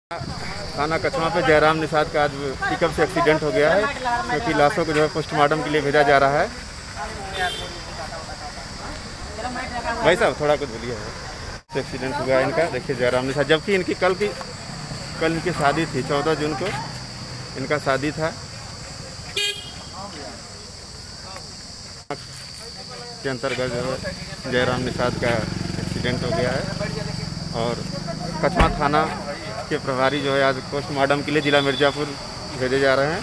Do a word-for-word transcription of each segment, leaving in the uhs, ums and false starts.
थाना कछवा पे जयराम निषाद का आज पिकअप से एक्सीडेंट हो गया है, क्योंकि लाशों को जो है पोस्टमार्टम के लिए भेजा जा रहा है। भाई साहब थोड़ा कुछ बोलिए। एक्सीडेंट हुआ है इनका, देखिए जयराम निषाद, जबकि इनकी कल की कल इनकी शादी थी, चौदह जून को इनका शादी था। के अंतर्गत जो है जयराम निषाद का एक्सीडेंट हो गया है और कछवा थाना के प्रभारी जो है आज पोस्टमार्टम के लिए जिला मिर्जापुर भेजे जा रहे हैं।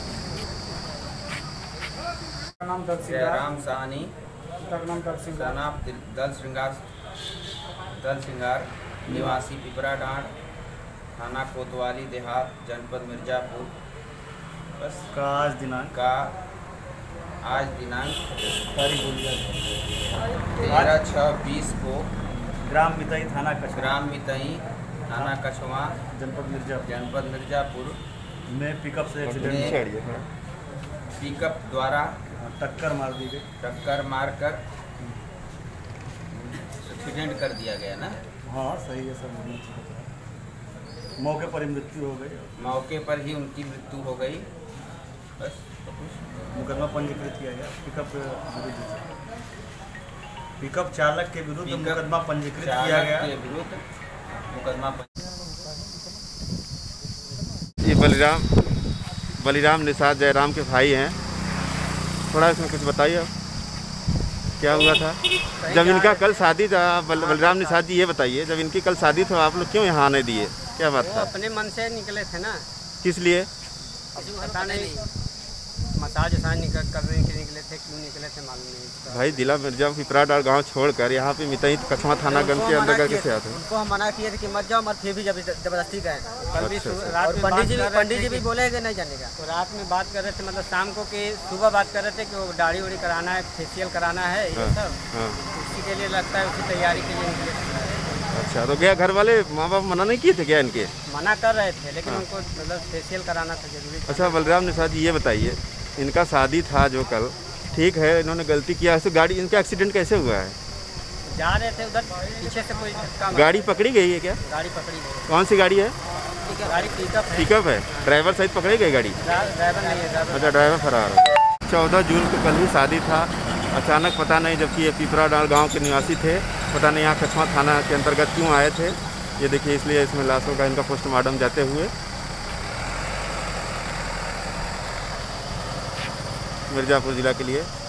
नाम जयराम साहनी, नाम दल श्रृंगार दल श्रृंगार निवासी पिपरा डांड, थाना कोतवाली देहात, जनपद मिर्जापुर। बस का आज दिनांक का आज दिनांक तेरह छः बीस को ग्राम मितई थाना कछवा ग्राम मितई थाना कछवा जनपद मिर्जापुर जनपद मिर्जापुर में पिकअप से एक्सीडेंट पिकअप द्वारा टक्कर मार दी गई। टक्कर मारकर एक्सीडेंट कर दिया गया ना। हाँ सही है सर, मौके पर ही मृत्यु हो गई। मौके पर ही उनकी मृत्यु हो गई। बस मुकदमा पंजीकृत किया गया पिकअप विरुद्ध पिकअप चालक के विरुद्ध मुकदमा पंजीकृत किया गया के विरुद्ध मुकदमा। ये बलिराम बलिराम निषाद जयराम के भाई हैं, थोड़ा इसमें कुछ बताइए क्या हुआ था जब इनका कल शादी था। बल, बलिराम निषाद जी ये बताइए, जब इनकी कल शादी था आप लोग क्यों यहाँ आने दिए, क्या बात था? अपने मन से निकले थे ना। किस लिए? पता नहीं, मसाज वसाज निकल करने के निकले थे, क्यों निकले थे मालूम नहीं। भाई जिला मिर्जापुर पिपरा डाल गाँव छोड़कर यहाँ पे मितई कछवा थाना गंज के अंदर कैसे आते हैं? उनको हम मना किए थे कि मत जाओ, मत फिर भी जबरदस्ती गए। कल भी अच्छा, अच्छा। रात में पंडित जी पंडित जी भी बोले कि नहीं जाने का, तो रात में बात कर रहे थे, मतलब शाम को कि सुबह बात कर रहे थे कि वो दाढ़ी उड़ी कराना है, फेशियल कराना है, ये सब उसी के लिए लगता है, उसी तैयारी के लिए निकले। अच्छा, तो क्या घर वाले माँ बाप मना नहीं किए थे क्या इनके? मना कर रहे थे, लेकिन उनको मतलब फेशियल कराना था जरूरी। अच्छा बलराम निषाद जी ये बताइए, इनका शादी था जो कल, ठीक है इन्होंने गलती किया है, तो गाड़ी इनका एक्सीडेंट कैसे हुआ है? जा रहे थे उधर, पीछे से कोई धक्का। गाड़ी पकड़ी गई है क्या? गाड़ी पकड़ी गई। कौन सी गाड़ी है? गाड़ी पिकअप है। पिकअप है, ड्राइवर सहित पकड़ी गई गाड़ी? ड्राइवर नहीं है, ड्राइवर। अच्छा ड्राइवर फरार है। चौदह जून को कल ही शादी था, अचानक पता नहीं, जबकि ये पिपरा डाल गाँव के निवासी थे, पता नहीं यहाँ कछवा थाना के अंतर्गत क्यों आए थे। ये देखिए, इसलिए इसमें लाशों का इनका पोस्टमार्टम जाते हुए मिर्जापुर जिला के लिए